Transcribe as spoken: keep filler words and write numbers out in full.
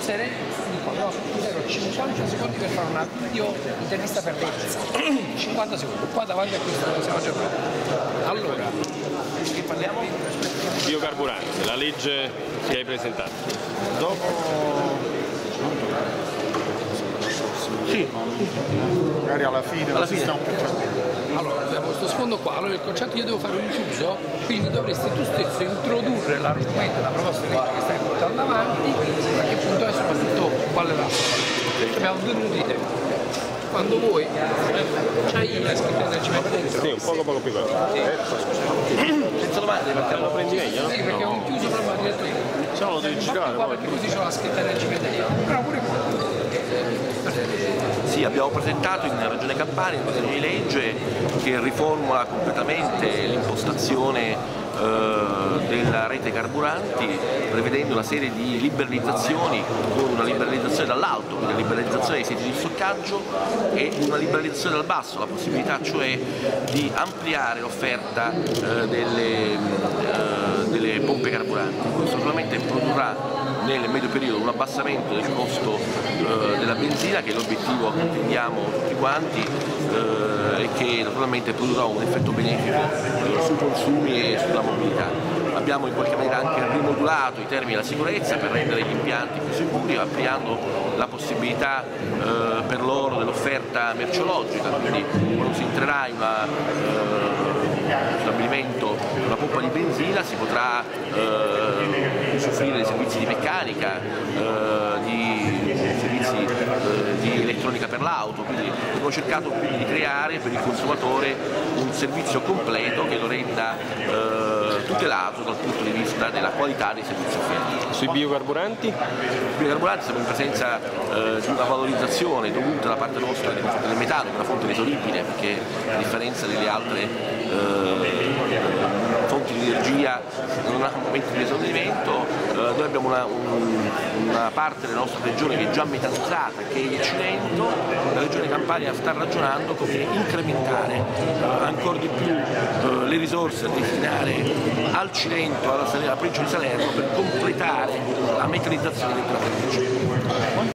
sereno, dico no, ero cinquanta secondi per fare una video intervista per legge, cinquanta secondi, qua davanti a questo non siamo già pronti. Allora, che parliamo? Biocarburanti, la legge che hai presentato. Dopo Sì. magari alla fine Alla si fine. sta un po' tranquillo. Allora, abbiamo questo sfondo qua, allora il concetto io devo fare un chiuso, quindi dovresti tu stesso introdurre l'argomento della proposta di legge che stai portando avanti, a che punto è soprattutto qual è la storia. Abbiamo due minuti di tempo. Quando vuoi, c'hai la scritta del cimento dentro? Sì, un poco poco più veloce. Senza domande, Partiamo da prendi meglio, no? Sì, perché ho un chiuso proprio diretto io. Se no lo devi girare, Qua poi. perché così c'ho la scritta del cimento dentro. Però pure qua. Sì, abbiamo presentato in Regione Campania un disegno di legge che riformula completamente l'impostazione eh, della rete carburanti, prevedendo una serie di liberalizzazioni, con una liberalizzazione dall'alto, una liberalizzazione dei siti di stoccaggio e una liberalizzazione dal basso, la possibilità cioè di ampliare l'offerta eh, delle, eh, delle pompe carburanti. Questo naturalmente produrrà nel medio periodo un abbassamento del costo eh, della benzina, che è l'obiettivo che attendiamo tutti quanti, eh, e che naturalmente produrrà un effetto benefico eh, sui consumi e sulla mobilità. Abbiamo in qualche maniera anche rimodulato i termini della sicurezza per rendere gli impianti più sicuri, ampliando la possibilità eh, per loro dell'offerta merceologica, quindi quando si entrerà in una eh, stabilimento, una pompa di benzina, si potrà eh, soffrire dei servizi di meccanica, eh, di servizi eh, di elettronica per l'auto, quindi abbiamo cercato quindi di creare per il consumatore un servizio completo che lo renda eh, tutelato dal punto di vista della qualità dei servizi offerti. Sui biocarburanti? I biocarburanti siamo in presenza eh, di una valorizzazione dovuta da parte nostra del metano, che è una fonte inesauribile, perché a differenza delle altre eh, fonti di energia non ha momenti di esaurimento. Eh, noi abbiamo una, un, una parte della nostra regione che è già metanizzata, che è il Cilento. La regione Campania sta ragionando come incrementare eh, ancora di più eh, le risorse da destinare al Cilento, alla, alla provincia di Salerno, per completare la mecanizzazione dell'intera regione.